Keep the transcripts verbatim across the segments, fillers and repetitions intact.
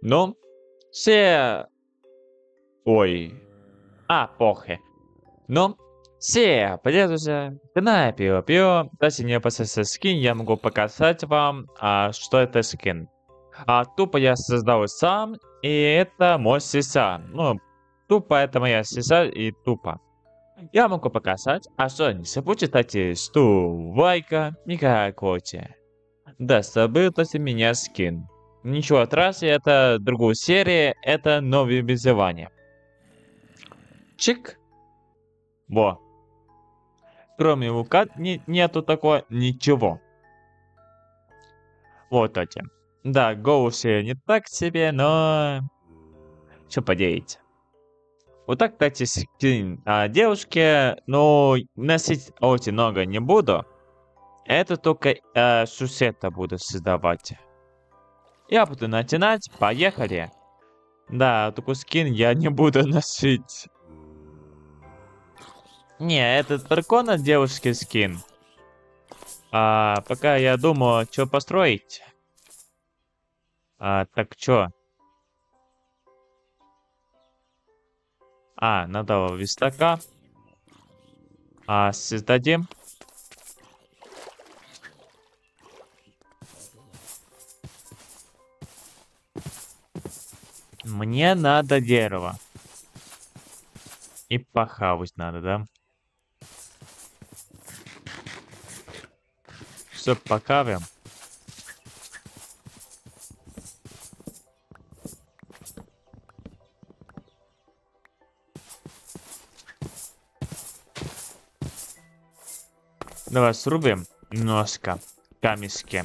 Ну, все... Ой. А, похер. Ну, все, пользуйся. Канал пио пио. Если не посмотрите скин, я могу показать вам, а, что это скин. А тупо я создал сам, и это мой сиса. Ну, тупо это моя сиса и тупо. Я могу показать, а что не забудьте, кстати, что лайка и колокольчик. Да, забыл после меня скин. Ничего, раз это другую серию, это новые вызывания. Чик. Во. Кроме лука не, нету такого ничего. Вот эти. Да, голос не так себе, но... Что поделать. Вот так, кстати, скин а, девушки, но носить очень много не буду. Это только э, сусета буду создавать. Я буду начинать, поехали. Да, такой скин я не буду носить. Не, это дракона девушки скин. А пока я думаю, что построить. А, так что? А, надо вестака. А, создадим. Мне надо дерево. И похавать надо, да? Все, покавим. Давай срубим немножко камешки.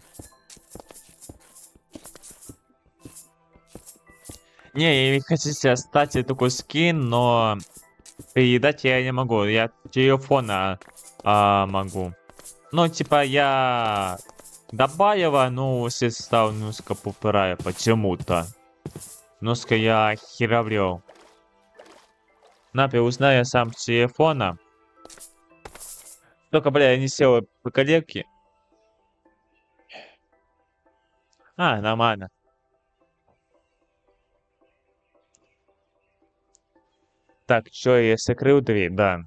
Не, я хочу сейчас стать такой скин, но передать я не могу. Я телефона а, могу. Ну, типа, я добавила, ну, стал немножко попираю почему-то. Немножко я херовлю. Например, узнаю сам с телефона. Только, бля, я не сел по коллеке. А, нормально. Так, что я закрыл дверь? Да.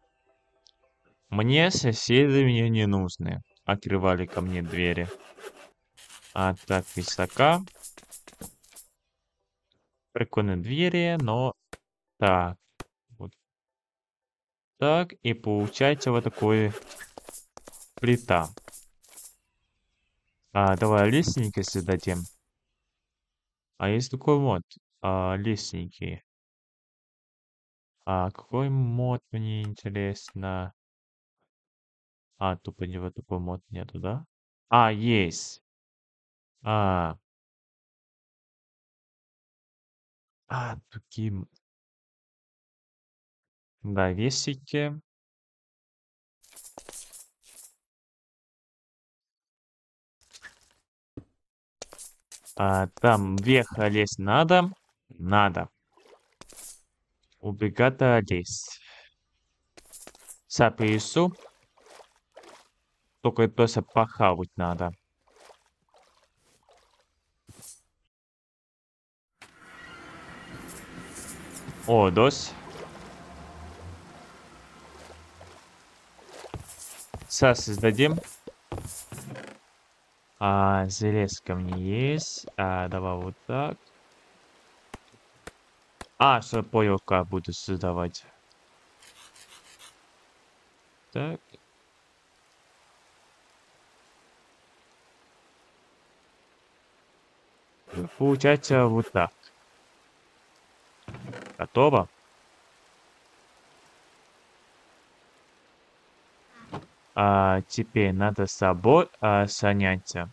Мне соседи мне не нужны. Открывали ко мне двери. А так, высока. Прикольные двери, но... Так. Вот так. И получается вот такой плита. А, давай лестники создадим. А есть такой мод. А, лестники. А какой мод мне интересно? А, тупо не вот такой мод нету, да? А, есть. А, а, таким. Да, весики. А, там вверх лезть надо. Надо. Убегать лезть. Сапису. Только просто похавать надо. О, дос. Сейчас создадим. А, железка мне есть. А, давай вот так. А, что понял, как буду создавать. Так. Получается вот так. Готово. А, теперь надо с собой а, заняться.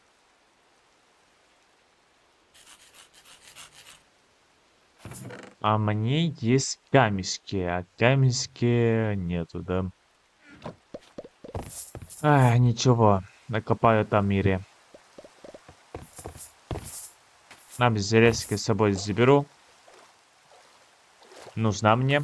А мне есть камешки, а камешки нету, да? А, ничего, накопаю там мире. Нам железки с собой заберу. Нужна мне.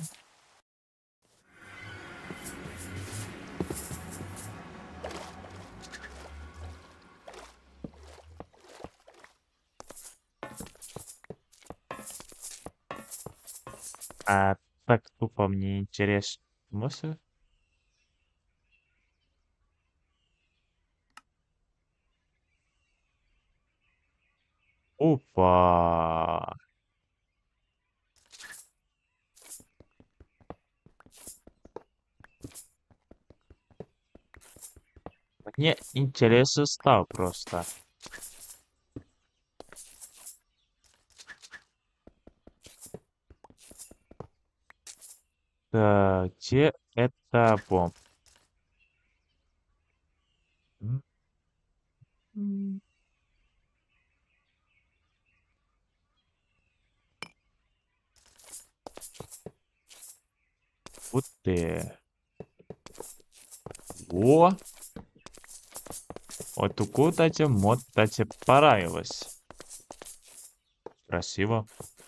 А так тупо мне интересно. Мысль? Опа! Мне интересно стал просто. Так, где это бомб? М, м. Вот ты. О! Вот у куда-то мод, кстати, понравилось. Красиво.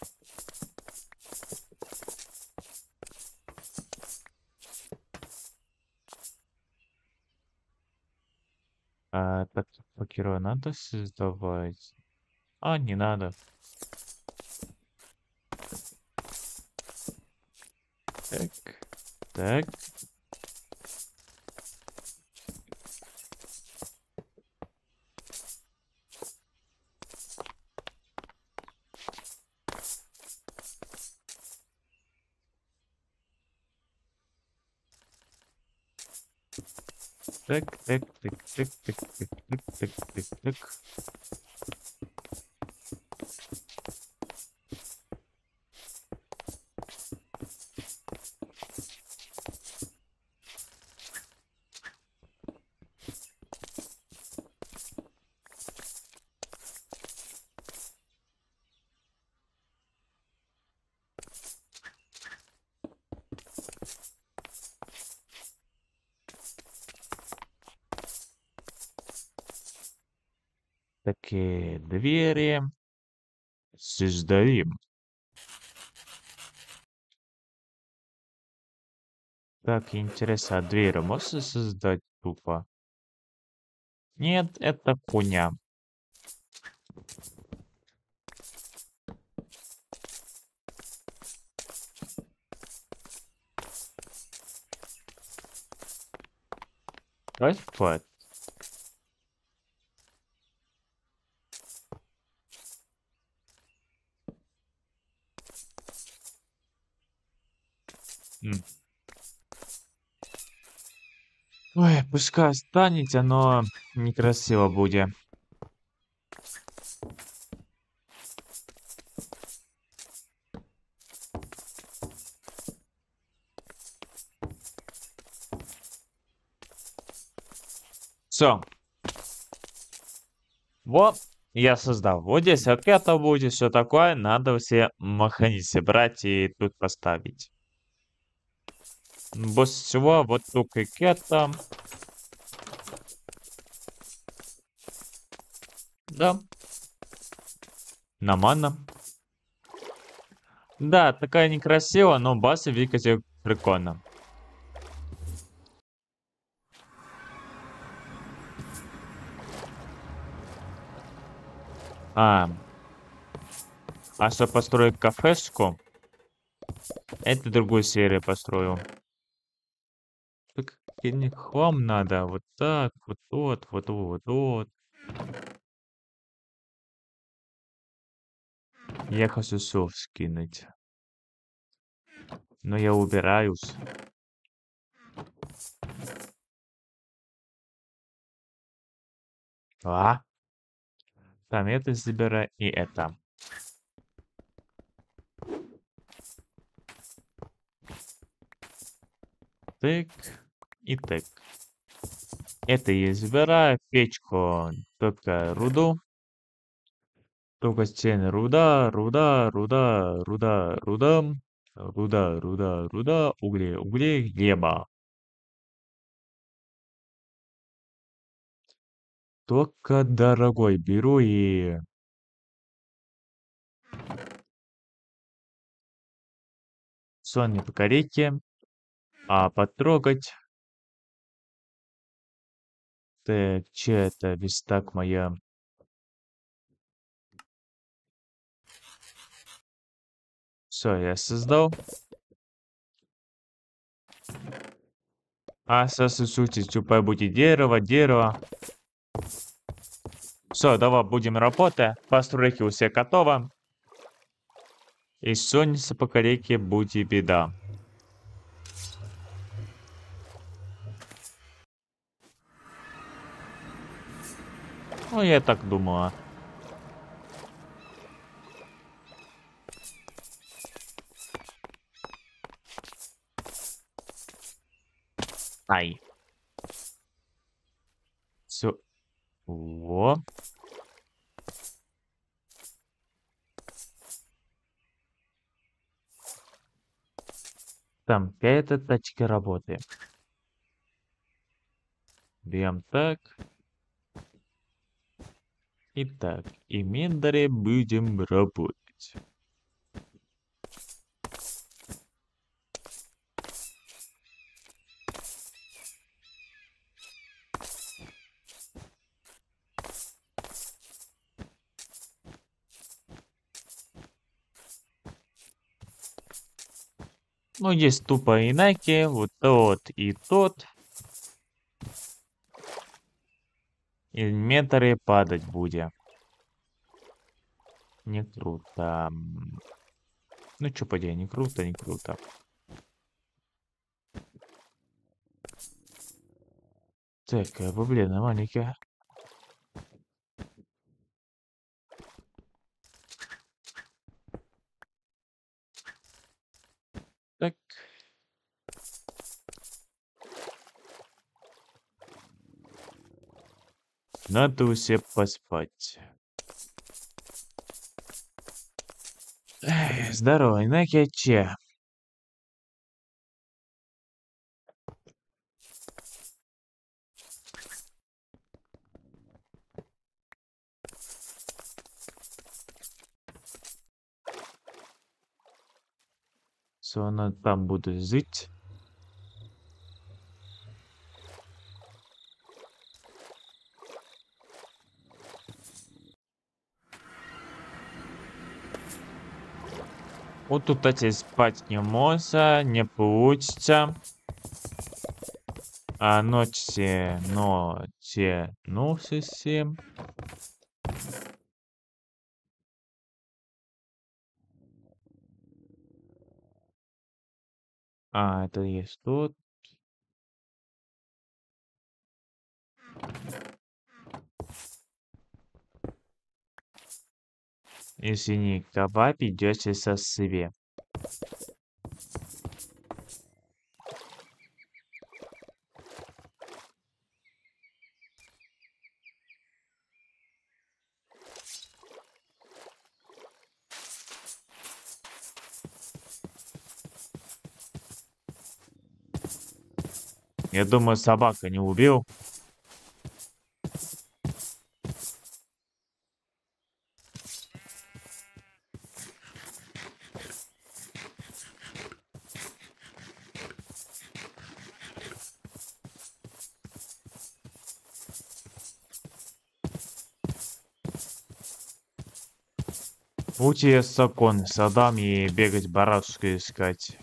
А, так, покеру надо создавать? А, не надо. Так, так. Так, так, так, так, так, так, так, так, так, так. Такие двери. Создадим. Так, интересно, а дверь можно создать тупо? Нет, это хуйня. Давай вперед. М. Ой, пускай останется, но некрасиво будет. Все. Вот, я создал. Вот здесь ракета будет, все такое. Надо все механизмы брать и тут поставить. После всего, вот тут ракета. Да, нормально. Да, такая некрасиво, но басы двигатель прикольно. А, а что построить кафешку? Это другую серию построю. Так не хлам надо. Вот так, вот тут, вот тут, вот тут. Я хочу сов скинуть. Но я убираюсь. А? Там это забирай и это. Тык и тык. Это я забираю. Печку только руду. Только стены руда, руда, руда, руда, руда. Руда, руда, руда. Угли, угли, хлеба. Только, дорогой, беру и... Сон не покорите, а потрогать. Так, че это вестак моя? Все, я создал. А сосусути, чупай будет дерево, дерево. Все, давай будем работать. Постройки у всех готовы. И солнце по реке будет беда. Ну, я так думала. Ай. Все. Во. Там какая-то тачка работает. Берем так. И так. И мендере будем работать. Ну, есть тупо инаки, вот тот и тот. И метры падать будет. Не круто. Ну, чё поделать, не круто, не круто. Так, проблема маленькая. Так. Надо усе поспать. Эх, здорово, инаки че. Все, она там будет жить. Вот тут, кстати, спать не можно, не получится. А ночи, ночи, ну совсем. А, это есть тут. Извини, кабак идете со себе. Я думаю, собака не убил. Будьте закон, садам и бегать барашку искать.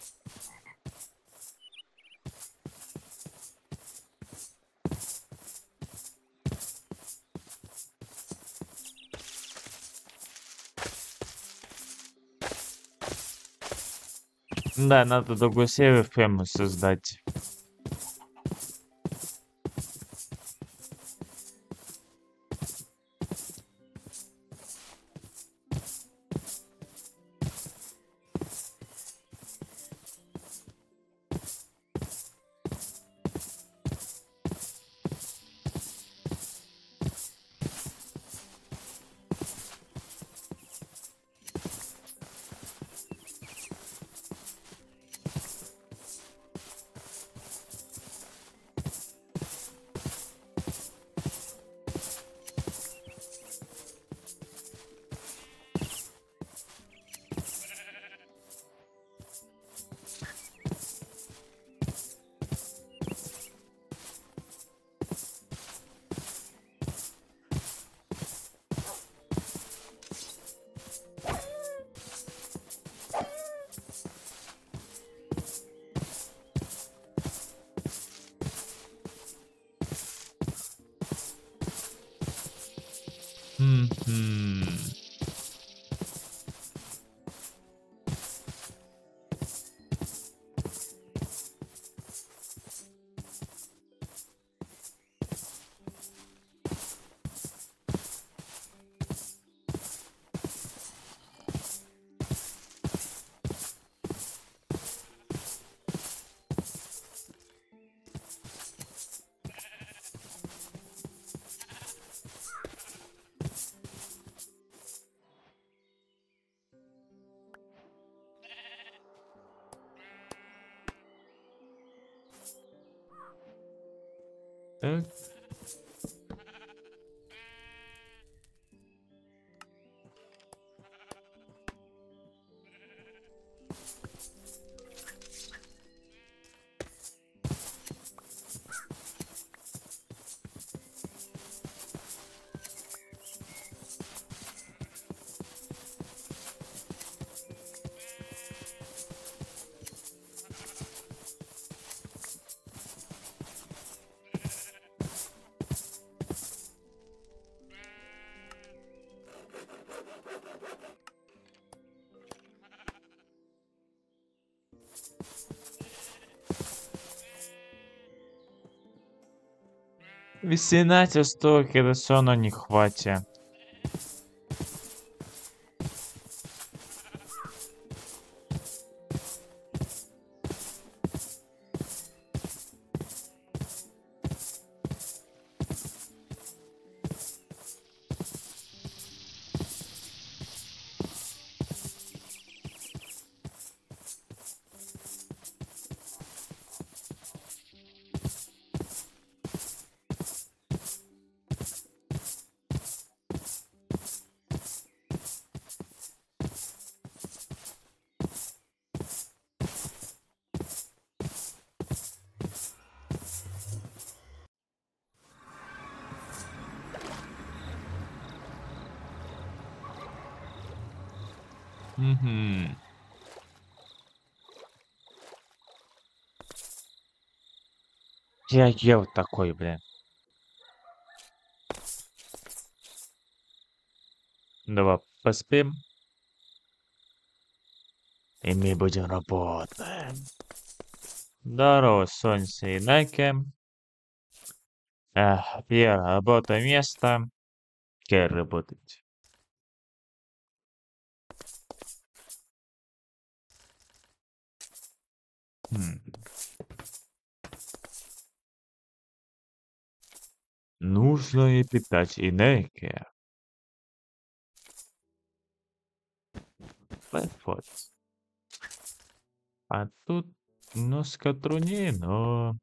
Да, надо другой сервер фему создать. Мгм. Так. восемнадцать херсона не хватит. Мгм. Я ел такой, блин. Давай поспим. И мы будем работать. Здорово, солнце и Наки. Эх, первое работа место. Где работать? Хм. Нужно и питать энергию. Вот. А тут немножко труднее, но...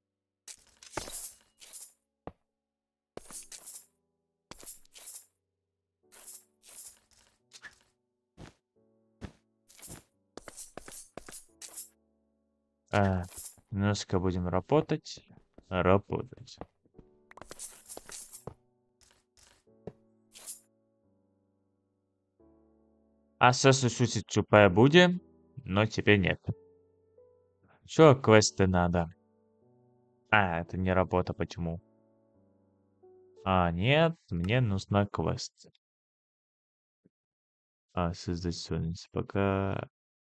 А, немножко будем работать. Работать. А сейчас чуть-чуть чупая будем, но теперь нет. Чё квесты надо? А, это не работа, почему? А, нет, мне нужна квест. А, создать солнце. Пока...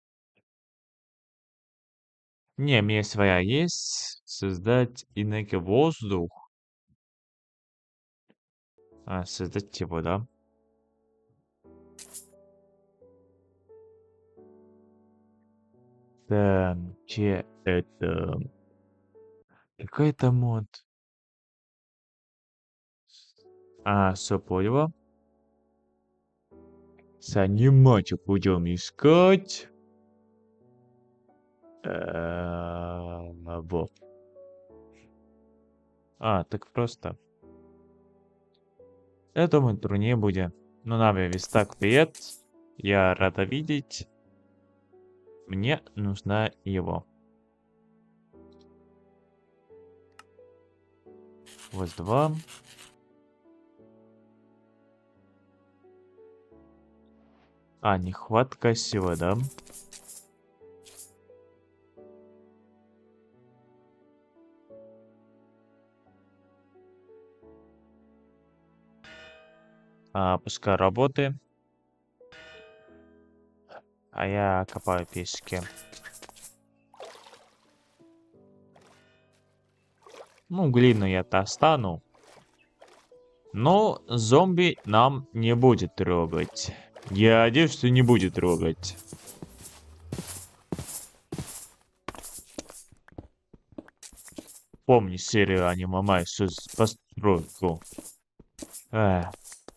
Не, у меня своя есть. Создать иногда воздух. А, создать его, да? Да, че это? Какой это мод? А, все понял. Занимать будем искать. Э, Во. А, так просто. Я думаю, труднее будет. Ну, Нави, весь так, привет. Я рада видеть. Мне нужна его. Вот два. А, нехватка силы, да? А, пускай работает. А я копаю пески. Ну, глину я достану. Но зомби нам не будет трогать. Я надеюсь, что не будет трогать. Помни серию аниме Майсус постройку. Эх.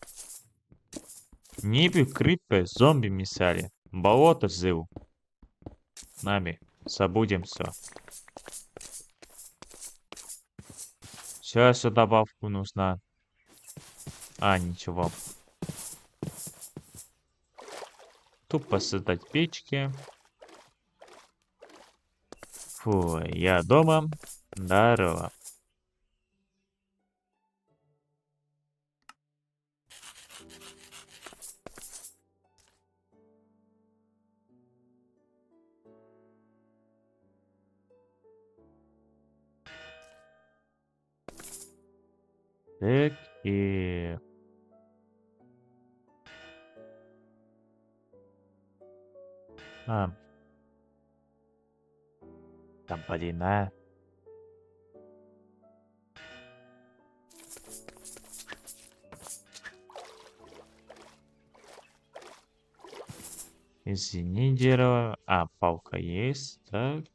Небе крипы зомби мисали. Болото зыл. Нами забудемся. Сейчас добавку нужна. А, ничего. Тупо создать печки. Фу, я дома. Здорово. Так, и... А. Там, блин, а. Извини, дерево. А, палка есть. Так.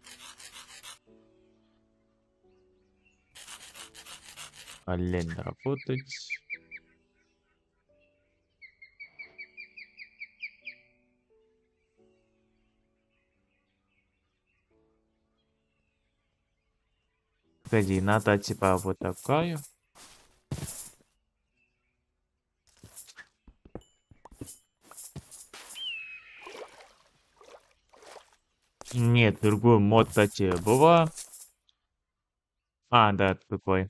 Олень работать. Погоди, надо типа вот такая. Нет, другой мод, кстати, была. А, да, такой.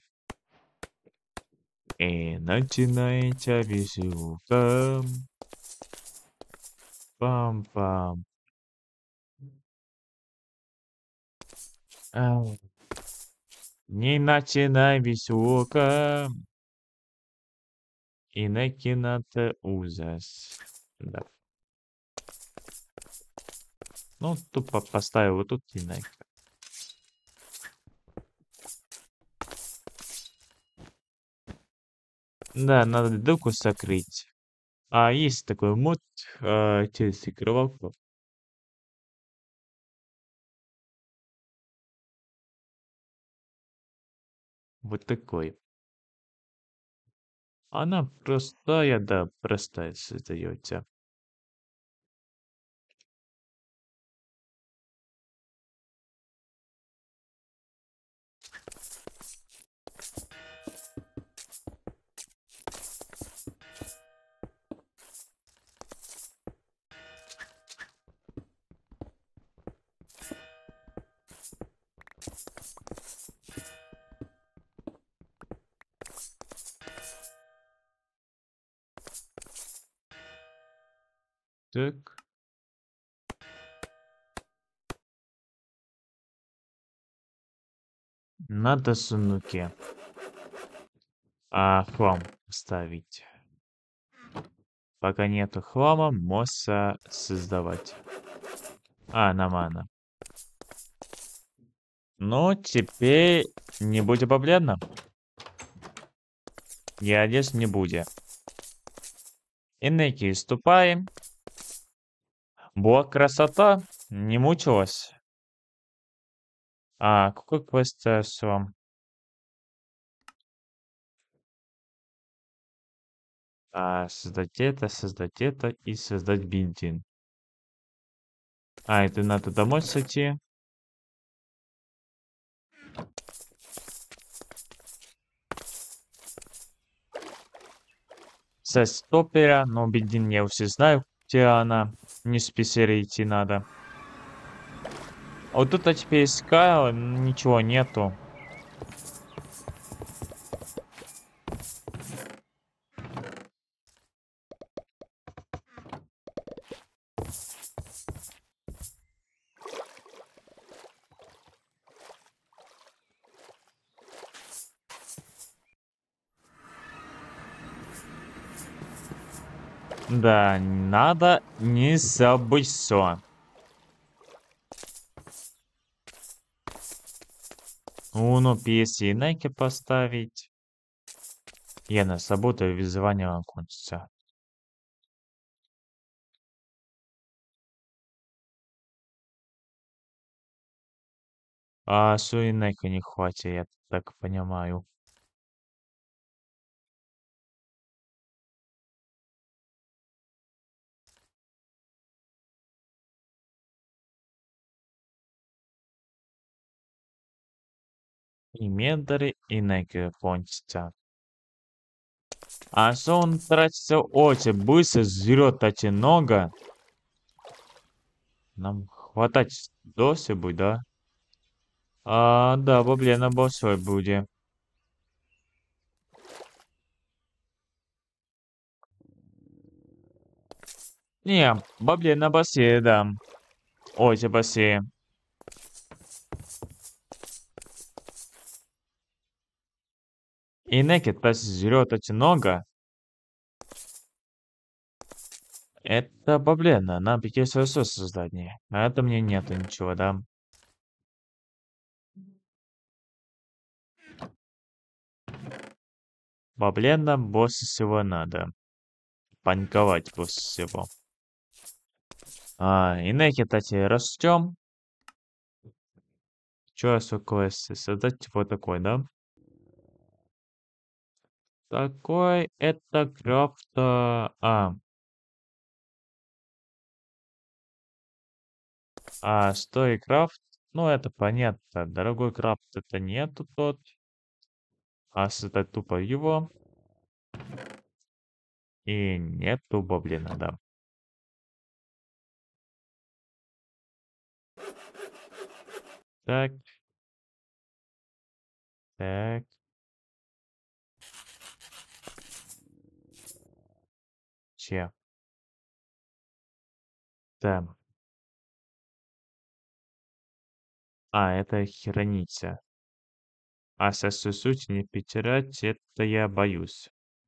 И начинается веселка. Пам-пам. Ау. Не начинай веселка. И начинается ужас. Да. Ну, тупо поставил вот тут и на. Да, надо дырку закрыть. А есть такой мод э, через игровалку. Вот такой. Она простая, да, простая создается. Так. Надо сундуки. А хлам ставить. Пока нету хлама, можно создавать. А, нормально. Ну, теперь не будет проблемно. Я здесь не будет. Инеки ступаем. Была красота, не мучилась. А, какой квест с вам? А, создать это, создать это и создать бензин. А, это надо домой сойти. Со стопера, но бензин я уже знаю, где она. Не с писаря идти надо. А вот тут я теперь искал, ничего нету. Да, надо не забыть все. Уно пи эс и Nike поставить. Я на сработаю, вызывание окончится. А что и Nike не хватит, я так понимаю. И менторы, и Nike кончится. А что он тратится очень быстро, жрет очень много. Нам хватать досі будет, да? А, да, бабле на большой будет. Не, бабле на басе дам. Ой, за басе. И Некет жрет очень много. Это баблена, нам придется создать. А это мне нету ничего, да? Баблена больше всего надо. Паниковать больше всего. А, и Некет, кстати, растем. Что такое создать вот такой, да? Такой это крафта. А, а что и крафт? Ну, это понятно. Дорогой крафт это нету тот. А создать тупо его. И нету баблина, да. Так, так. Че? Да. А, это хранится. А со суть не потерять, это я боюсь.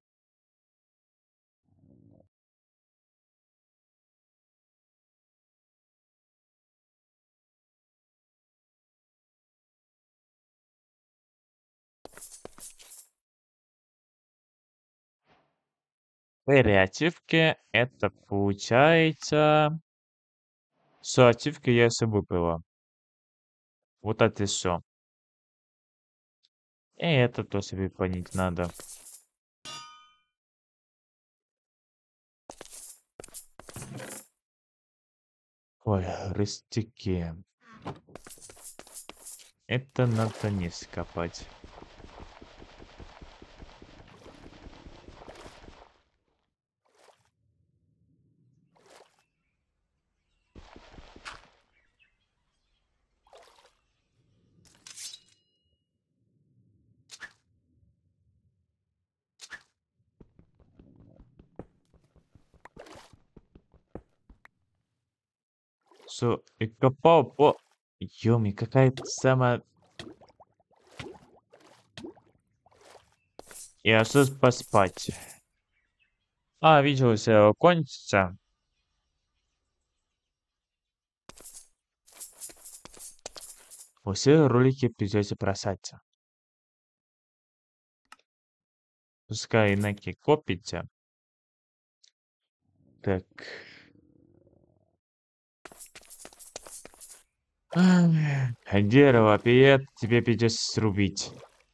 Вариативки это получается... Что ачивки я все выпила. Вот это все. И это тоже выполнить надо. Ой, растеки. Это надо не скопать. Что, и копал по... Ёми, какая-то самая... И осталось поспать. А, видел, все кончится. Все ролики придется бросаться. Пускай инаки копится. Так. Ах, дерево, привет, тебе придется срубить.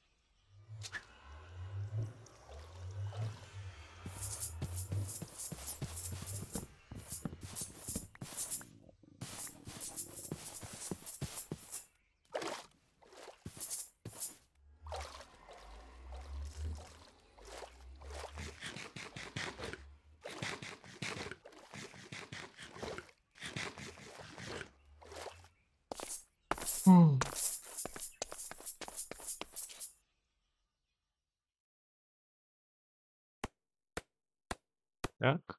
М. Так.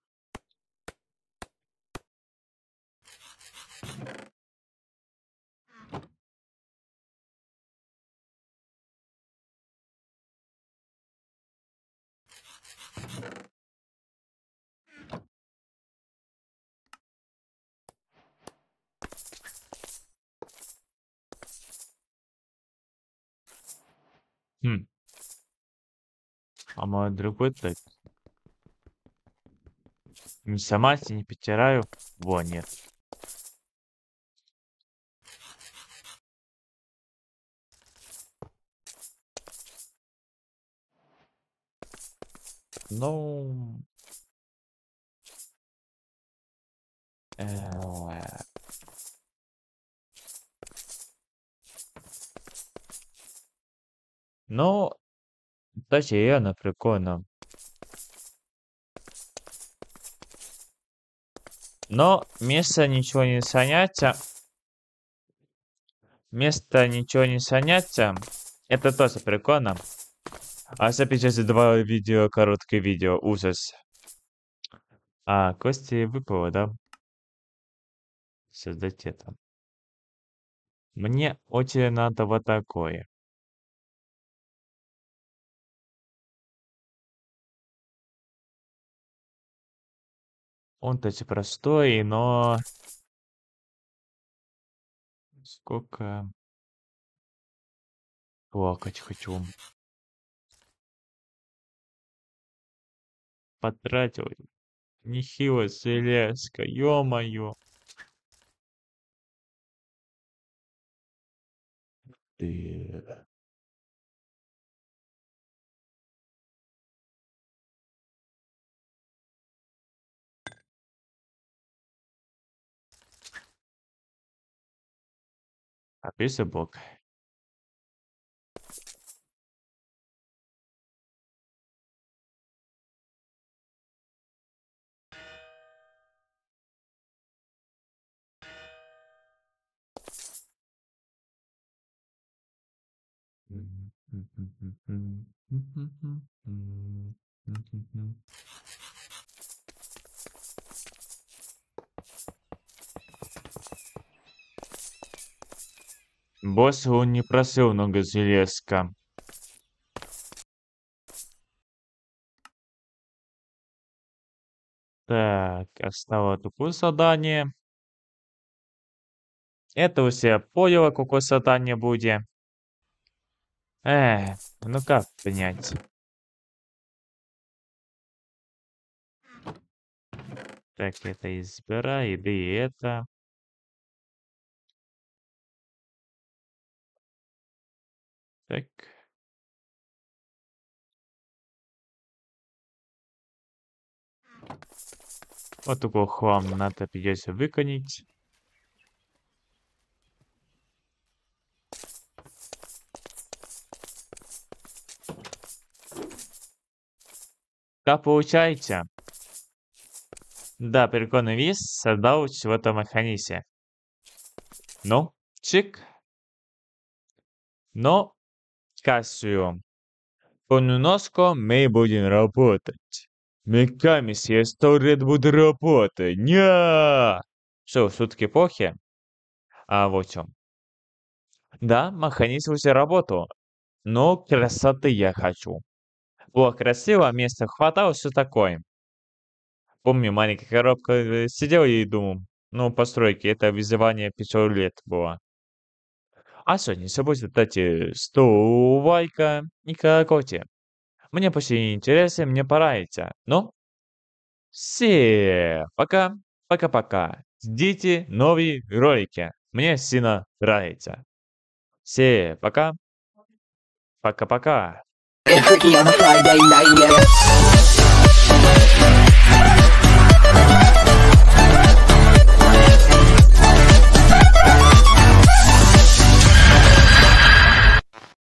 Хм. А мой другой так. Не сама не потираю. Во, нет. Ну... э, Ну, точнее, на прикольно. Но место ничего не саняться. Место ничего не саняться. Это тоже прикольно. А сейчас два видео, короткое видео. Ужас. А, кости выпало, да? Создать это. Мне очень надо вот такое. Он таки простой, но... Сколько... Плакать хочу. Потратил. Нехило железка, ё-моё. Ты... Описывай блок. Босс он не просил много железка. Так, осталось такое задание. Это уже я поняла, какое задание будет. Эх, ну как понять? Так, это избирай, да и это. Так. Вот такой хлам надо придется выконить. Как получается? Да, перегонный вес создал в этом механизе. Ну, чик. Но, кассию. Понемножку мы будем работать. Веками я сто лет буду работать. Ня! Что, шутки плохи? А вот в чем. Да, механизм уже работал. Но красоты я хочу. Было красиво, места хватало, все такое. Помню, маленькая коробка э, сидел и думал, ну, постройки, это вызывание пятьсот лет было. А что, не забудьте дать э, сто лайка и колокольте. Мне почти интересно, мне пора идти. Ну, все, пока, пока-пока. Ждите новые ролики. Мне сильно нравится. Все, пока, пока-пока. It's tricky on a Friday night, yeah.